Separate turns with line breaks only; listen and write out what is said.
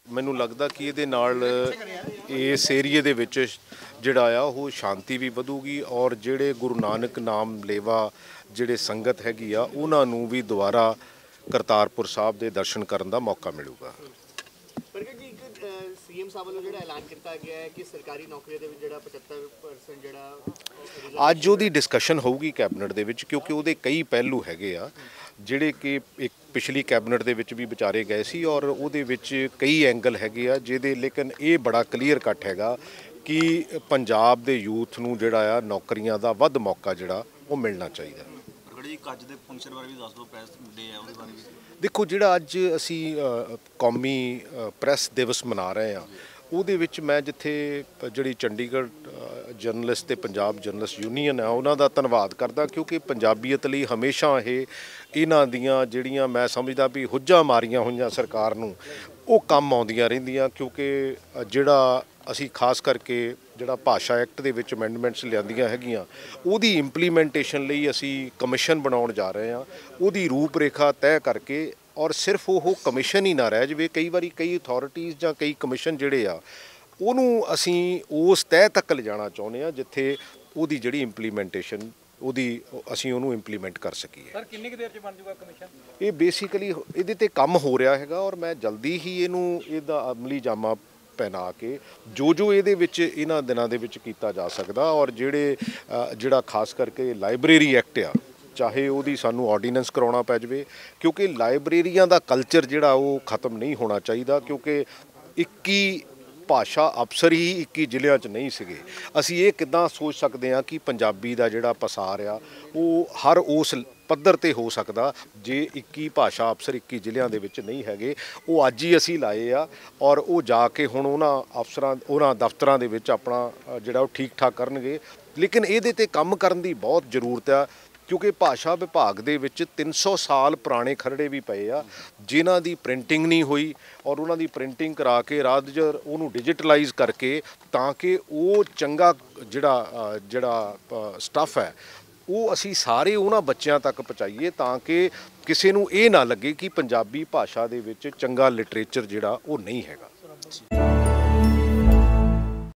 ਮੈਨੂੰ लगता कि ये नाल इस एरिए दे विच जिहड़ा आ वो शांति भी वधूगी और जिहड़े गुरु नानक नाम लेवा जिहड़े संगत हैगी आ उन्हां नूं भी दोबारा करतारपुर साहब दे दर्शन करन दा मौका मिलूगा।
सीएम साहब वालों जिहड़ा ऐलान किया गया है कि सरकारी नौकरी दे विच जिहड़ा 75% जिहड़ा
ਅੱਜ ਉਹਦੀ डिस्कशन होगी कैबिनेट ਦੇ ਵਿੱਚ क्योंकि ਉਹਦੇ कई पहलू हैगे आ ਜਿਹੜੇ कि एक पिछली कैबिनेट ਦੇ ਵਿੱਚ भी ਵਿਚਾਰੇ ਗਏ ਸੀ और ਉਹਦੇ ਵਿੱਚ कई एंगल हैगे आ ਜਿਹਦੇ लेकिन ये बड़ा क्लीयर कट हैगा कि पंजाब ਦੇ यूथ ਨੂੰ ਜਿਹੜਾ ਆ ਨੌਕਰੀਆਂ ਦਾ ਵੱਧ ਮੌਕਾ ਜਿਹੜਾ ਉਹ ਮਿਲਣਾ ਚਾਹੀਦਾ।
ਅੱਜ ਦੇ ਫੰਕਸ਼ਨ ਬਾਰੇ ਵੀ ਦੱਸ ਦਿਓ, ਪ੍ਰੈਸ ਡੇ ਆ ਉਹਦੇ ਬਾਰੇ ਵੀ।
देखो जिहड़ा अज असी कौमी प्रैस दिवस मना रहे हैं ਉਹਦੇ ਵਿੱਚ मैं जिथे जिहड़ी चंडीगढ़ जर्नलिस्ट ते पंजाब जर्नलिस्ट यूनीयन है उन्हां दा धन्नवाद करदा क्योंकि पंजाबीयत लई हमेशा ये इन्हां दियां जिहड़ियां मैं समझदा भी हुज्जां मारियां होईयां सरकार नूं ਉਹ ਕੰਮ ਆਉਂਦੀਆਂ ਰਹਿੰਦੀਆਂ क्योंकि जिहड़ा ਅਸੀਂ खास करके ਜਿਹੜਾ ਭਾਸ਼ਾ ਐਕਟ ਦੇ ਵਿੱਚ ਅਮੈਂਡਮੈਂਟਸ ਲਿਆਂਦੀਆਂ ਹੈਗੀਆਂ ਉਹਦੀ ਇੰਪਲੀਮੈਂਟੇਸ਼ਨ ਲਈ ਅਸੀਂ ਕਮਿਸ਼ਨ ਬਣਾਉਣ ਜਾ ਰਹੇ ਹਾਂ। ਉਹਦੀ ਰੂਪ ਰੇਖਾ ਤੈਅ ਕਰਕੇ ਔਰ ਸਿਰਫ ਉਹ ਕਮਿਸ਼ਨ ਹੀ ਨਾ ਰਹਿ ਜਾਵੇ, ਕਈ ਵਾਰੀ ਕਈ ਅਥਾਰਟੀਜ਼ ਜਾਂ ਕਈ ਕਮਿਸ਼ਨ ਜਿਹੜੇ ਆ ਉਹਨੂੰ ਅਸੀਂ ਉਸ ਤਹਿ ਤੱਕ ਲਿਜਾਣਾ ਚਾਹੁੰਦੇ ਹਾਂ ਜਿੱਥੇ ਉਹਦੀ ਜਿਹੜੀ ਇੰਪਲੀਮੈਂਟੇਸ਼ਨ ਉਹਦੀ ਅਸੀਂ ਉਹਨੂੰ ਇੰਪਲੀਮੈਂਟ ਕਰ ਸਕੀਏ।
ਸਰ ਕਿੰਨੀ ਕੁ ਦੇਰ 'ਚ ਬਣ ਜਾਊਗਾ ਕਮਿਸ਼ਨ?
ਇਹ ਬੇਸਿਕਲੀ ਇਹਦੇ ਤੇ ਕੰਮ ਹੋ ਰਿਹਾ ਹੈਗਾ ਔਰ ਮੈਂ ਜਲਦੀ ਹੀ ਇਹਦਾ ਅਮਲੀ ਜਾਮਾ ਪਹਿਨਾ के जो ये इन्हां दिनां दे विच कीता जा सकदा और जिहड़ा खास करके लाइब्रेरी एक्ट आ चाहे ਉਹਦੀ ਸਾਨੂੰ ਆਰਡੀਨੈਂਸ ਕਰਾਉਣਾ ਪੈ ਜਾਵੇ क्योंकि ਲਾਇਬ੍ਰੇਰੀਆਂ ਦਾ ਕਲਚਰ ਜਿਹੜਾ ਉਹ ਖਤਮ ਨਹੀਂ ਹੋਣਾ ਚਾਹੀਦਾ क्योंकि 21 ਭਾਸ਼ਾ ਅਫਸਰ ਹੀ 21 ਜ਼ਿਲ੍ਹਿਆਂ 'ਚ ਨਹੀਂ ਸੀਗੇ। ਅਸੀਂ ਇਹ ਕਿੱਦਾਂ ਸੋਚ ਸਕਦੇ ਹਾਂ ਕਿ ਪੰਜਾਬੀ ਦਾ ਜਿਹੜਾ ਪਸਾਰ ਆ ਉਹ ਹਰ ਉਸ ਪੱਧਰ ਤੇ ਹੋ ਸਕਦਾ ਜੇ 21 ਭਾਸ਼ਾ ਅਫਸਰ 21 ਜ਼ਿਲ੍ਹਿਆਂ ਦੇ ਵਿੱਚ ਨਹੀਂ ਹੈਗੇ। ਉਹ ਅੱਜ ਹੀ ਅਸੀਂ ਲਾਏ ਆ ਔਰ ਉਹ ਜਾ ਕੇ ਹੁਣ ਉਹਨਾਂ ਅਫਸਰਾਂ ਉਹਨਾਂ ਦਫ਼ਤਰਾਂ ਦੇ ਵਿੱਚ ਆਪਣਾ ਜਿਹੜਾ ਉਹ ਠੀਕ ਠਾਕ ਕਰਨਗੇ। ਲੇਕਿਨ ਇਹਦੇ ਤੇ ਕੰਮ ਕਰਨ ਦੀ ਬਹੁਤ ਜ਼ਰੂਰਤ ਆ क्योंकि भाषा विभाग दे विच 300 साल पुराने खरड़े भी पे आ जिन्हां दी प्रिंटिंग नहीं हुई और उन्हां दी प्रिंटिंग करा के राजर उन्होंने डिजिटलाइज करके ताकि वो चंगा जिहड़ा स्टफ है वो असी सारे उन्हां बच्चों तक पहुँचाइए ताकि किसी नूं ये ना लगे कि पंजाबी भाषा दे विच चंगा लिटरेचर जिहड़ा वो नहीं हैगा।